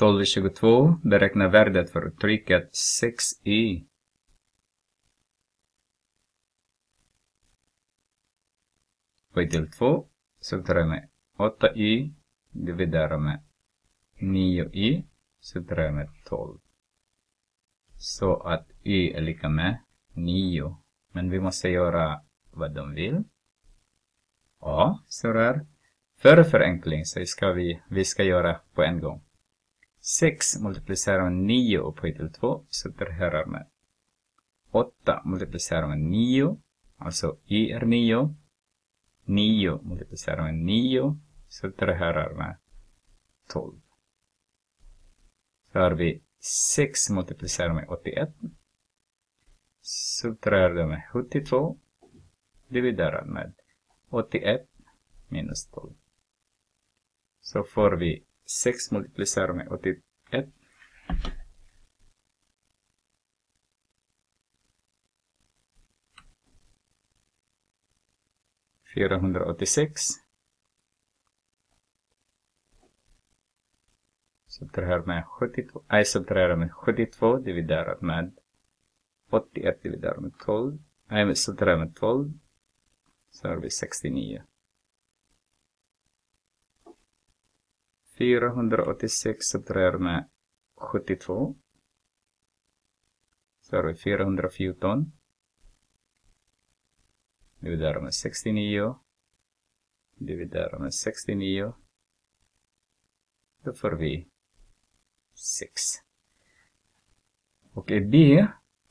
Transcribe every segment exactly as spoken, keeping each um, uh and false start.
tolv tjugotvå. Beräkna värdet för uttrycket sex i. Upphöjt till två. Subtraherar med åtta i. Dividerar med nio i. Subtraherar med tolv. Så att y är lika med nio. Men vi måste göra vad de vill. Ja, så där. För förenkling så ska vi, vi ska göra på en gång. sex multiplicerar med nio upphöjt till två. Subtraherar med åtta multiplicerar med nio. Alltså y är nio. nio multiplicerar med nio. Subtraherar med tolv. Så har vi sex multiplicerar med åttioett. Subtraherar med sjuttiotvå. Dividerar med åttioett minus tolv. Så får vi sex multiplicerar med åttioett. fyrahundraåttiosex. Subtraherar med sjuttiotvå. Nej, subtraherar med sjuttiotvå dividerat med åttioett dividerat med tolv. Nej, subtraherar med tolv. Så har vi sextionio. fyrahundraåttiosex subtraherar med sjuttiotvå. Så har vi fyrahundrafjorton. Dividerar med sextionio. Dividerar med sextionio. Då får vi sex. Och i B.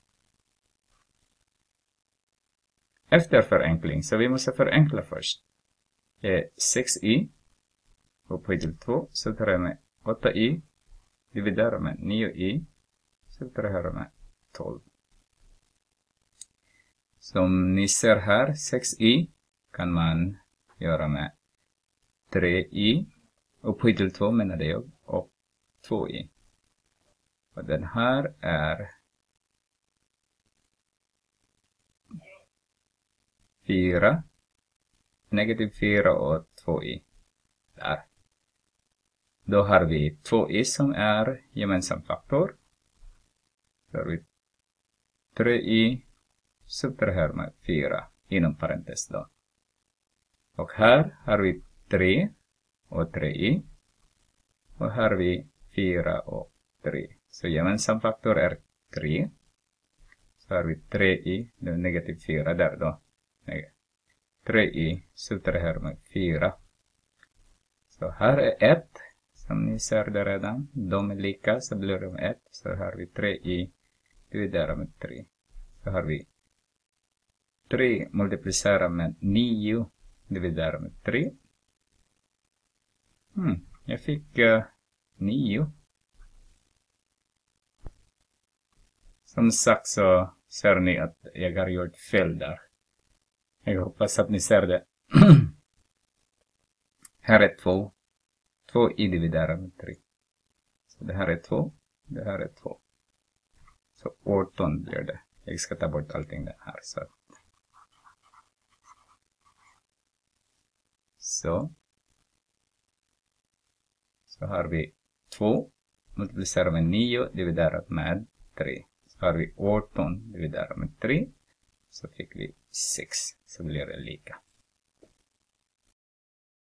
Efter förenkling. Så vi måste förenkla först. sex i. Upphöjt till två. Subtraherar med åtta i. Dividerar med nio i. Subtraherar med tolv. Som ni ser här. sex i kan man göra med tre i. Upphöjt till två menade jag. Och två i. Och den här är fyra. Negativ fyra och två i. Där. Då har vi två i som är gemensam faktor. Så har vi tre i. Subtraherar med fyra. Inom parentes då. Och här har vi tre. Och tre i. Och här har vi fyra och tre. Så gemensam faktor är tre. Så har vi tre i. Det är negativ fyra där då. tre i. Subtraherar med fyra. Så här är ett. Som ni ser där redan. De är lika. Så blir det med ett. Så har vi tre i. Dividerar med tre. Så har vi tre multiplicerar med nio. Dividerar med tre. Hmm, jag fick uh, nio. Som sagt så ser ni att jag har gjort fel där. Jag hoppas att ni ser det. Här är två. två i dividerar med tre. Så det här är två. Det här är två. Så arton blir det. Jag ska ta bort allting där här. Så. Så. Så har vi två. Multiplicerar med nio. Dividerat med tre. Så har vi arton dividerat med tre. Så fick vi sex. Så blir det lika.